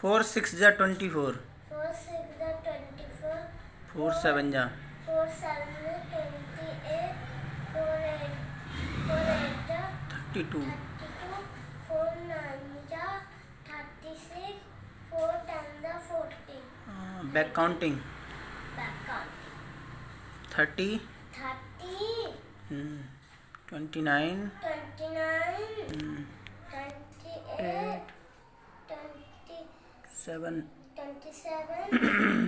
4 6 जा 24, 4 6 जा 24, 4 7 जा 4 7 जा 28, 4 8 जा 32, 32, 4 9 जा 36, 4 10 जा 40. Back counting Back count. 30, 30, 29, 29, 28, 7, 27,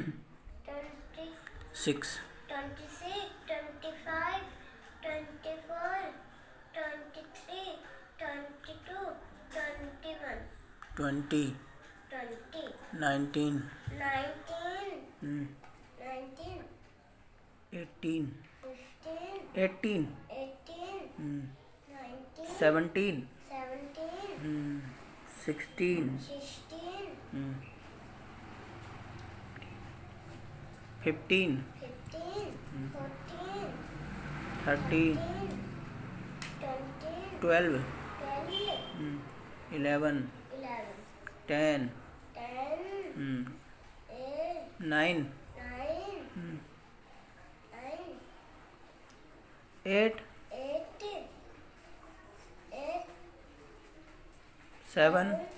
6, 26, 25, 24, 23, 22, 21, 20, 20, 19, 19, 19, 18, 15, 18, 18, 19, 17, 17, 16, 16, 15, 15, 14, 13, 20, 12, 12, 11, 11, 10, 10, 8, 9, 9, 8, 8, 8, 7,